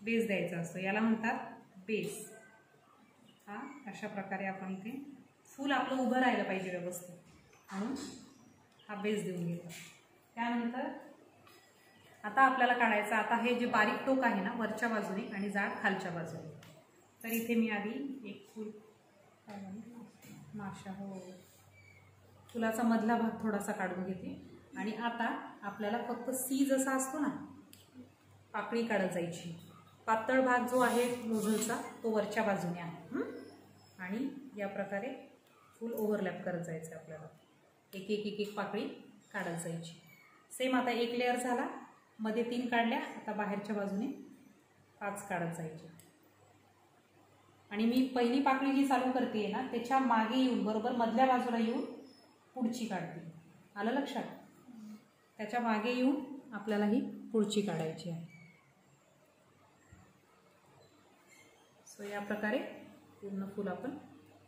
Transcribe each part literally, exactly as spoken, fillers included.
Base द्यायचा असतो, याला म्हणतात बेस. हा अशा प्रकारे आपण इथे फूल आपलं उभं राहिलं पाहिजे व्यवस्थित, म्हणून हा बेस देऊन घेतो. त्यानंतर आता आपल्याला काढायचं, आता हे जे बारीक टोक आहे ना वरच्या बाजूने आणि जाड खालच्या बाजूने, तर इथे मी आधी एक फूल माशा हो फुलाचा मधला भाग थोडासा काढून घेते. आणि आता आपल्याला फक्त सी जसा असतो ना पाकळी काढत जायची. पातळ भाग जो आहे नोझलचा तो वरच्या बाजूने आहे आणि या प्रकारे फुल ओव्हरलॅप करत जायचं आपल्याला. एक एक एक एक पाकळी काढत जायची. सेम आता एक लेअर झाला, मध्ये तीन काढल्या, आता बाहेरच्या बाजूने पाच काढत जायचे. आणि मी पहिली पाकळी जी चालू करते ना त्याच्या मागे येऊन बरोबर मधल्या बाजूला येऊन पुढची काढते. आलं लक्षात? त्याच्या मागे येऊन आपल्याला ही पुढची काढायची आहे. सो या प्रकारे पूर्ण फुल आपण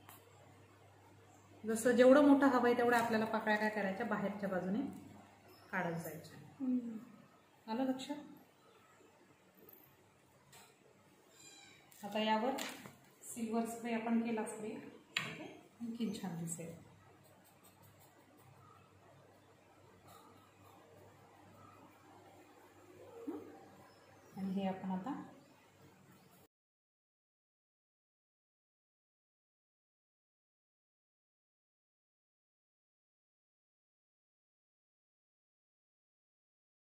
जसं जेवढं मोठं हवं आहे तेवढं आपल्याला पाकळ्या काय करायच्या बाहेरच्या बाजूने काढत जायच्या. आलं लक्षात? आता यावर सिल्वर स्प्रे आपण केला स्प्रे, ओके, आणखी छान दिसेल. आणि हे आपण आता